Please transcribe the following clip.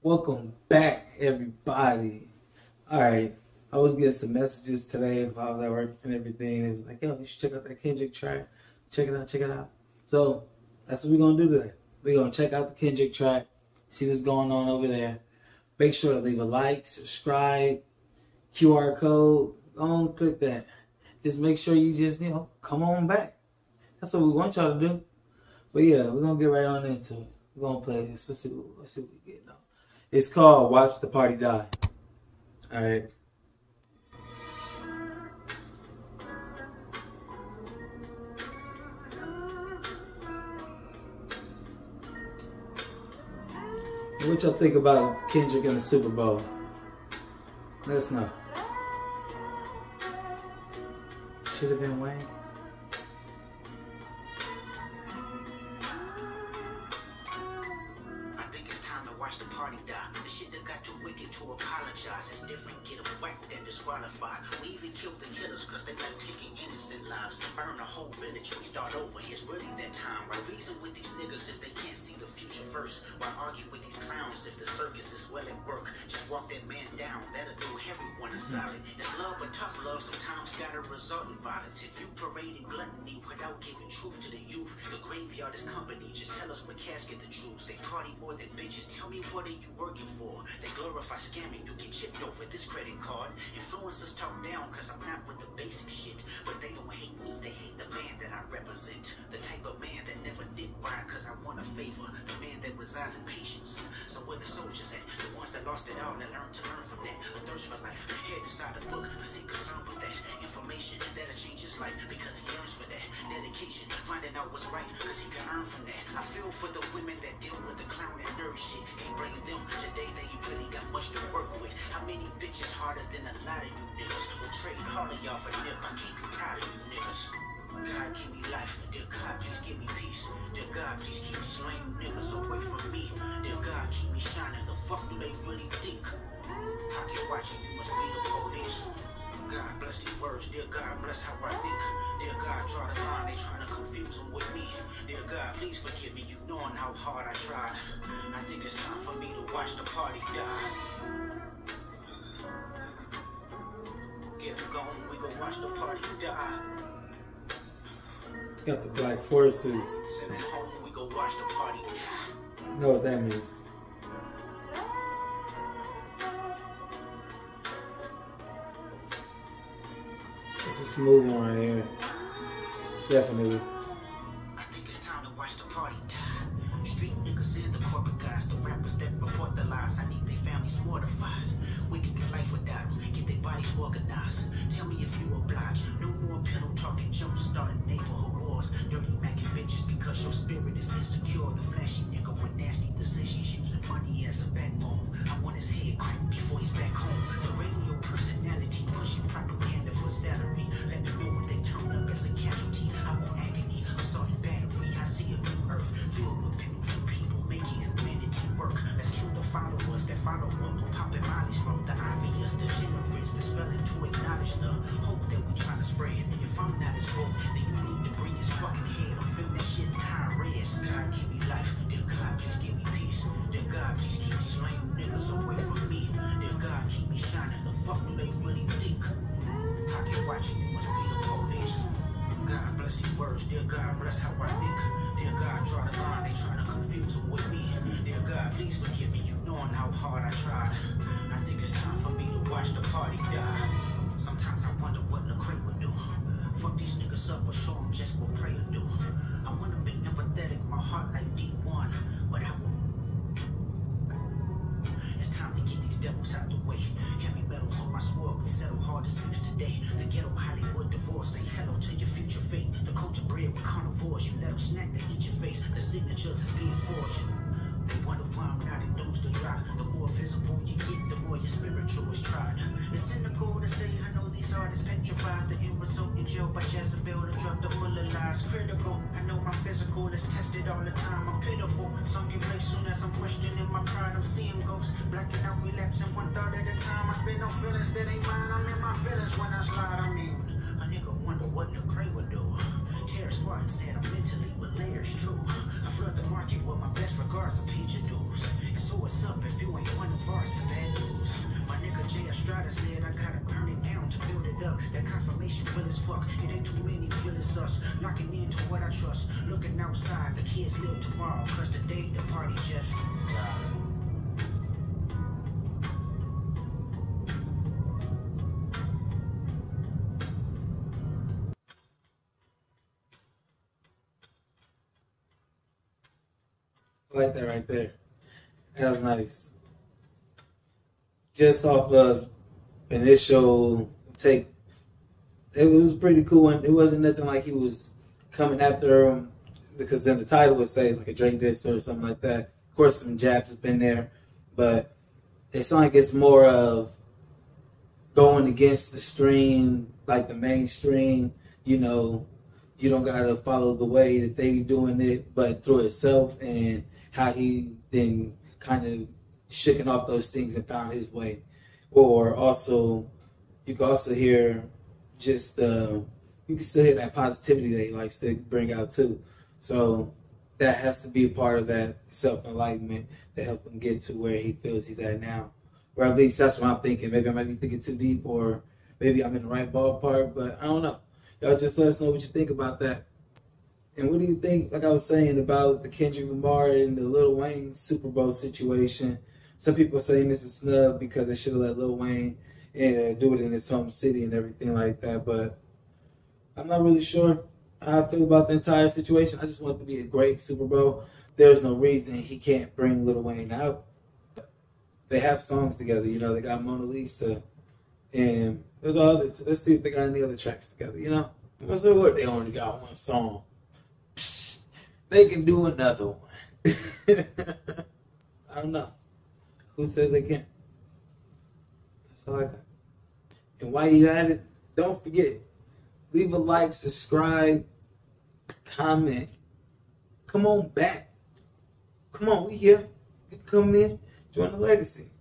Welcome back, everybody. All right, I was getting some messages today while I was at work and everything. It was like, yo, you should check out that Kendrick track. Check it out, check it out. So that's what we're gonna do today. We're gonna check out the Kendrick track, see what's going on over there. Make sure to leave a like, subscribe, QR code. Don't click that. Just make sure you just, come on back. That's what we want y'all to do. But yeah, we're gonna get right on into it. We're gonna play this. Let's see what we get now. It's called Watch the Party Die. Alright. What y'all think about Kendrick in the Super Bowl? Let us know. Should have been Wayne. Watch the party die. The shit that got too wicked to apologize. It's different, get them whacked and disqualified. We even killed the killers cause they like taking innocent lives. Burn a whole village, we start over. It's really that time. Why reason with these niggas if they can't see the future first? Why argue with these clowns if the circus is well at work? Just walk that man down, that'll do everyone a solid. It's love, but tough love sometimes gotta result in violence. If you parading gluttony without giving truth to the youth, the graveyard is company. Just tell us what casket the truth. They party more than bitches. Tell me what are you working for? They glorify scamming, you get chipped over this credit card. Influencers talk down cause I'm not with the basic shit. But they don't hate me, they hate the man that I represent. The type of man that never did right cause I want a favor. The man that resides in patience. So where the soldiers at? The ones that lost it all and learned to learn from that. A thirst for life, head inside the book cause he concerned with that information that'll change his life because he yearns for that dedication. Finding out what's right cause he can earn from that. I feel for the women that deal with the clown and nerd shit. Can't blame them today, they really got much to work with. How many bitches harder than a lot of you niggas? Will trade harder y'all for nip. I keep you proud of you niggas. God give me life, dear God please give me peace. Dear God please keep these lame niggas away from me. Dear God keep me shining, the fuck do they really think? Pocket watching, you must be the police. God bless these words, dear God bless how I think. Dear God draw the line, they trying to confuse them with me. Dear God please forgive me, you knowing how hard I tried. I think it's time for me to watch the party die. Get it going, we gon' watch the party die. Got the Black Forces. Send it home, we gon' watch the party die. You know what that means. It's a smooth one right here. Definitely. I think it's time to watch the party die. Street niggas and the corporate guys, the rappers that report the lies. I need their families mortified. We can do life without them, get their bodies organized. Tell me if you oblige. No more pillow talking, jump starting neighborhood wars. Dirty macking bitches because your spirit is insecure. The flashy nigga with nasty decisions, using money as a backbone. I want his head cracked before he's back home. The radio personality pushing propaganda for salary. Let me know when they turn up as a casualty. I want agony, assault and battery. I see a new earth filled with beautiful people making humanity work. Let's kill the followers that follow up on popping mollies from the obvious degenerates that's failing to acknowledge the hope that we trying to spread. If I'm not his vote, then you need to bring his fucking head. I'm feeling that shit in high res. God give me life, dear God please give me peace. Dear God please keep these lame niggas away from me. Dear God keep me shining, the fuck do they really think? Pocket watching, you must be the police. God bless these words, dear God bless how I think. Dear God draw the line, they trying to confuse them with me. Dear God please forgive me, you knowing how hard I tried. I think it's time for me to watch the party die. Sometimes I wonder what Lecrae would do. Fuck these niggas up or show them just what prayer do. I wanna be empathetic, my heart like D1, but I won't. It's time to get these devils out the way. Heavy metals on my sword, we settle hard disputes today. The ghetto Hollywood divorce, say hello to your future fate. The culture bred with carnivores, you let them snack, they eat your face. The signatures is being forged. They wonder why I'm not enthused to dry. The more visible you get, the more your spiritual is tried. It's cynical to say I know these artists petrified. The end result in jail by Jezebel, the drug the full of lies. Critical, I know my physical is tested all the time. I'm pitiful, some get play soon as I'm questioning my pride. I'm seeing ghosts, blacking out, relapsing 1/3 at a time. I spend no feelings that ain't mine. I'm in my feelings when I slide. I mean, a nigga wonder what Lecrae would do. Terrence Martin said I'm mentally with layers, true. I flood the market with my best regards of page dudes. And so what's up if you ain't one farce is bad news. My nigga Jay Estrada said I gotta burn it down to build it up. That confirmation real as fuck. It ain't too many real as us. Locking into what I trust. Looking outside, the kids live tomorrow. Cause today the party just died. I like that right there. That was nice. Just off of initial take, it was a pretty cool one. It wasn't nothing like he was coming after him, because then the title would say it's like a Drake diss or something like that. Of course, some jabs have been there, but it's like it's more of going against the stream, like the mainstream. You know, you don't gotta follow the way that they doing it, but through itself, and how he then kind of shaking off those things and found his way. Or also, you can also hear just you can still hear that positivity that he likes to bring out too. So that has to be a part of that self-enlightenment that helped him get to where he feels he's at now. Or at least that's what I'm thinking. Maybe I might be thinking too deep, or maybe I'm in the right ballpark, but I don't know. Y'all just let us know what you think about that. And what do you think, like I was saying, about the Kendrick Lamar and the Lil Wayne Super Bowl situation? Some people are saying it's a snub because they should have let Lil Wayne do it in his home city and everything like that. But I'm not really sure how I feel about the entire situation. I just want it to be a great Super Bowl. There's no reason he can't bring Lil Wayne out. They have songs together, you know. They got Mona Lisa, and there's all others. Let's see if they got any other tracks together, you know. What's up? What? They only got one song. Psst, they can do another one. I don't know. Who says they can't? That's all I got. And while you at it, don't forget, leave a like, subscribe, comment. Come on back. Come on, we here. You come in, join the legacy.